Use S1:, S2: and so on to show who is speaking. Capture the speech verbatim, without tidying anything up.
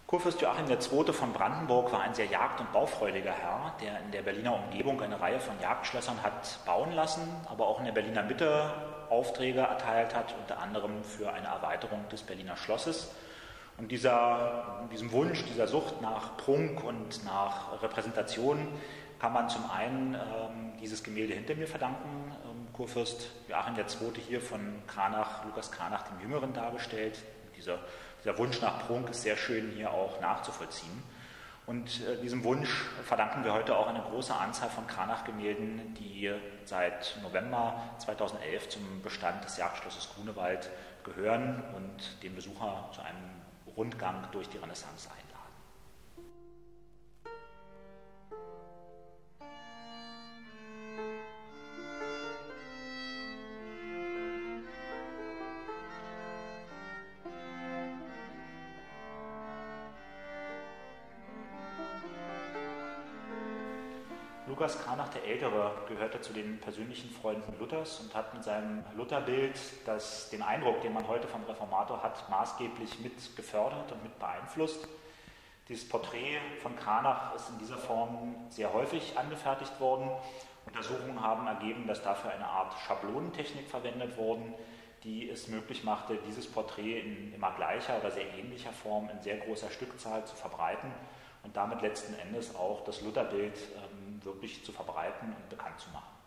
S1: Kurfürst Joachim der Zweite. von Brandenburg war ein sehr jagd- und baufreudiger Herr, der in der Berliner Umgebung eine Reihe von Jagdschlössern hat bauen lassen, aber auch in der Berliner Mitte Aufträge erteilt hat, unter anderem für eine Erweiterung des Berliner Schlosses. Und dieser, diesem Wunsch, dieser Sucht nach Prunk und nach Repräsentation kann man zum einen ähm, dieses Gemälde hinter mir verdanken, ähm, Kurfürst Joachim der Zweite. hier von Cranach, Lukas Cranach dem Jüngeren dargestellt. Dieser, dieser Wunsch nach Prunk ist sehr schön hier auch nachzuvollziehen. Und äh, diesem Wunsch verdanken wir heute auch eine große Anzahl von Cranach-Gemälden, die seit November zweitausendelf zum Bestand des Jagdschlosses Grunewald gehören und den Besucher zu einem Rundgang durch die Renaissance einladen. Lukas Cranach der Ältere gehörte zu den persönlichen Freunden Luthers und hat mit seinem Lutherbild das, den Eindruck, den man heute vom Reformator hat, maßgeblich mit gefördert und mit beeinflusst. Dieses Porträt von Cranach ist in dieser Form sehr häufig angefertigt worden. Untersuchungen haben ergeben, dass dafür eine Art Schablonentechnik verwendet wurde, die es möglich machte, dieses Porträt in immer gleicher oder sehr ähnlicher Form in sehr großer Stückzahl zu verbreiten und damit letzten Endes auch das Lutherbild ähm, wirklich zu verbreiten und bekannt zu machen.